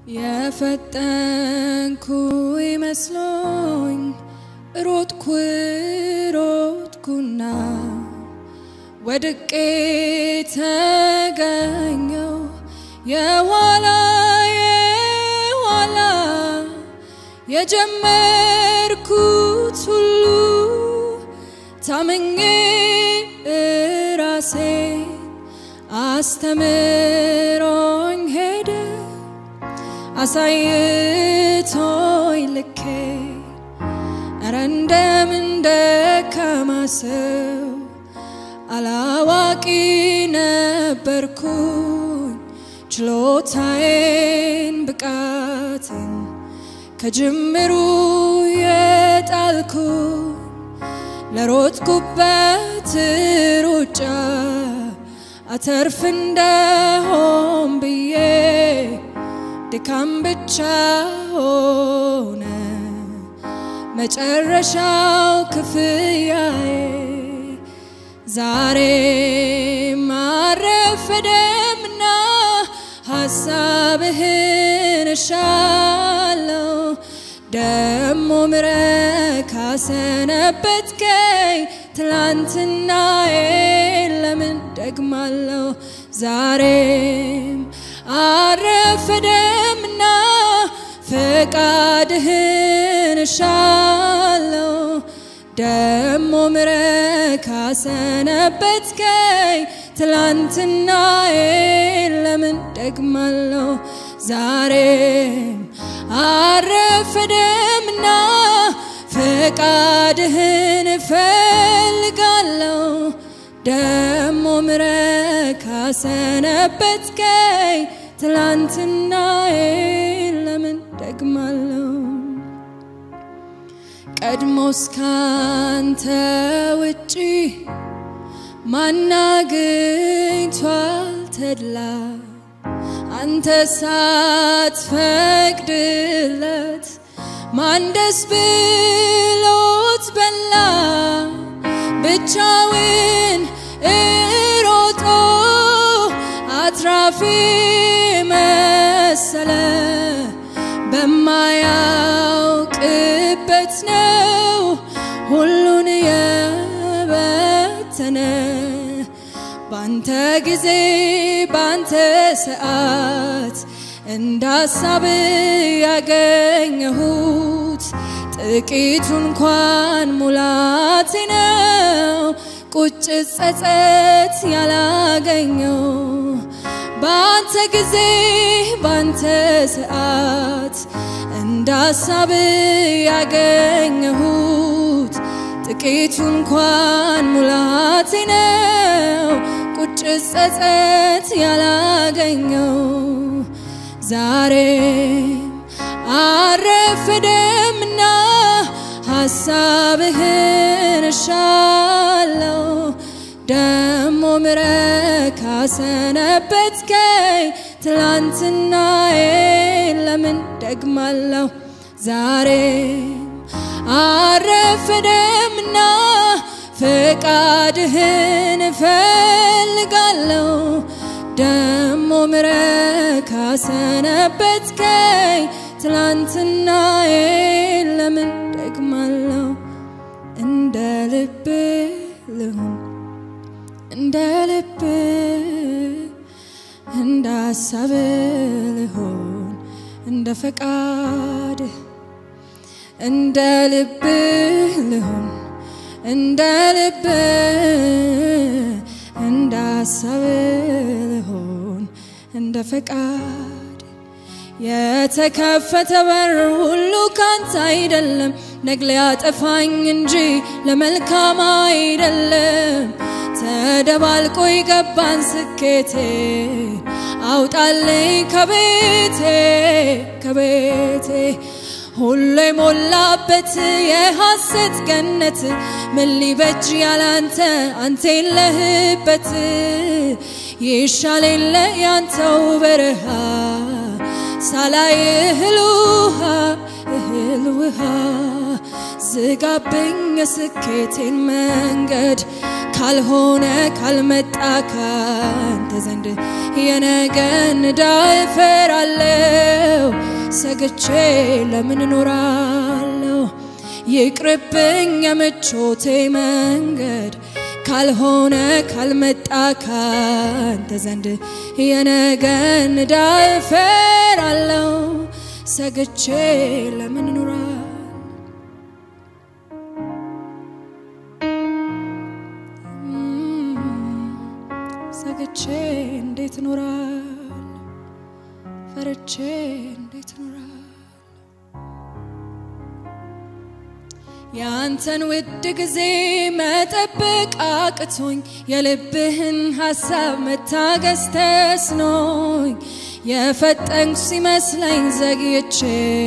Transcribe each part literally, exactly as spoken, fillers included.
يفتنكو يمسلون روتكو روتكونا ودكي تغنيو يا ولا يا ولا يا جمركو تلو تامني راسي استمرون هيدا أسايتوي لكي أرندم اندكاماسو على واقي نبركون چلوتاين بقاتين كجمرو يتالكون لروتكوبت روجا أترف اندهم بيه دكام بتشاونا مجرشاو كفياي زاري معرف دمنا حسابهن شالو دمو مرك ካሰነበትከኝ ትላንትና ለምን ደግማለሁ ዛሬም አረፈደምና ፈቃድህን ሻለው ደሞ ምረክ ካሰነበትከኝ ትላንትና ለምን ደግማለሁ ዛሬም አረፈደምና ፈቃድህን ፈልጋለሁ ደሞ ምረክ ካሰነበትከኝ ትላንትና ለምን ደግማለሁ ቀድሞስ ካንተ ውጪ ማናገኝቷል ተድላ አንተ ሳትፈቅድለት ማን ደስ ብሎት በላ ብቻውን እሮጦ አትራፊ መሰለ በማያውቅበት ነው ሁሉን የበተነ ባንተ ጊዜ ባንተ ሰዓት እንዳሳብ ያገኘሁት ጥቂቱ እንኳን ሙላቴ ነው ቁጭ ጸጸት ያላገኘው ባንተ ጊዜ ባንተ ሰዓት እንዳሳብ ያገኘሁት ጥቂቱ እንኳን ሙላቴ ነው ቁጭ ጸጸት ያላገኘው ዛሬም አረፈደምና ሐሳብህን ሻለው ደሞ ምረክ ካሰነበትከኝ ትላንትና ለምን ደግማለሁ ዛሬም አረፈደምና ፈቃድህን ፈልጋለሁ ደሞ ምረክ ካሰነበትከኝ ትላንትና ለምን ደግማለሁ እንደ ልብ ልሁን እንደ ልብ እንደ ሐሳብ ልሁን እንደ ፈቃድ እንደ ልብ ልሁን እንደ ልብ እንደ ሐሳብ ልሁን እንደ ፈቃድ የተከፈተ በር ሁሉ ካንተ አይደለም ነግለ ያጠፋኝ እንጂ ለመልካም አይደለም ተደባልቆ ይገባን ስኬቴ አውጣልኝ ከቤቴ ከቤቴ ሁሉ ሞላበት የሐሰት ገነት ምን ሊበጅ ያላንተ አንተ የለህበት ይሻለኝ ለያንተው በረሃ ሳላይ እህሉሃ እህሉሃ ዝጋብኝ የስኬቴን መንገድ ካልሆነ ካልመጣ ካንተ ዘንድ የነገን ዳይፈራለው ሰግቼ ለምን ኖራለው ይቅርብኝ የምቾቴ መንገድ ካልሆነ ካልመጣ ካንተ ዘንድ የነገን ዳይፈራለው ሰግቼ ለምን ኖራለው ሰግቼ እንዴት ኖራል ፈርቼ እንዴት ኖራል ያንተን ውድ ጊዜ መጠበቅ አቅቶኝ የልብህን ሐሳብ መታገስ ተስኖኝ የፈጠንኩ ሲመስለኝ ዘግይቼ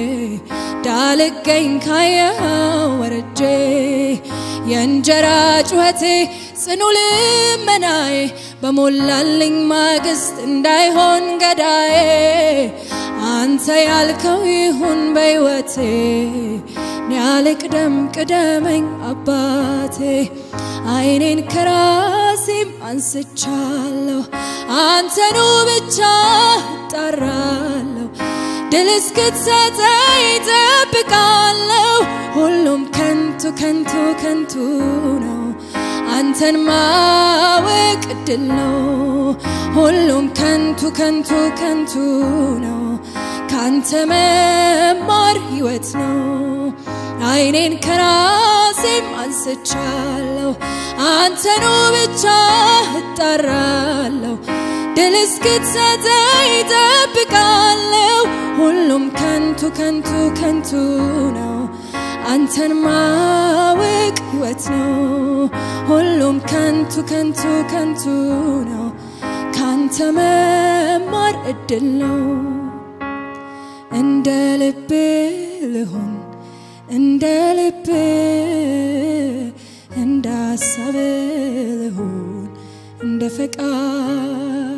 ዳልገኝ ካየኸው ወርጄ የእንጀራ ጩኸቴ ጽኑ ልመናዬ በሞላልኝ ማግስት እንዳይሆን ገዳዬ አንተ ያልከው ይሁን በሕይወቴ ያልቅደም ቅደመኝ አባቴ አይኔን ከራሴም አንስቻለሁ አንተኑ ብቻ እጠራለሁ ድል እስክትሰጠኝ እጠብቃለሁ ሁሉም ከንቱ ከንቱ ከንቱ ነው አንተን ማወቅ ድል ነው ሁሉም ከንቱ ከንቱ ከንቱ ነው ካንተ መማር ሕይወት ነው አይኔን ከራሴም አንስቻለሁ አንተኑ ብቻ እጠራለሁ ድል እስክትሰጠኝ እጠብቃለሁ ሁሉም ከንቱ ከንቱ ከንቱ ነው አንተን ማወቅ ሕይወት ነው ሁሉም ከንቱ ከንቱ ከንቱ ነው ካንተ መማር እድል ነው እንደ ልብ ልሁን እንደ ልብ እንደ ሐሳብ ልሁን እንደ ፈቃድ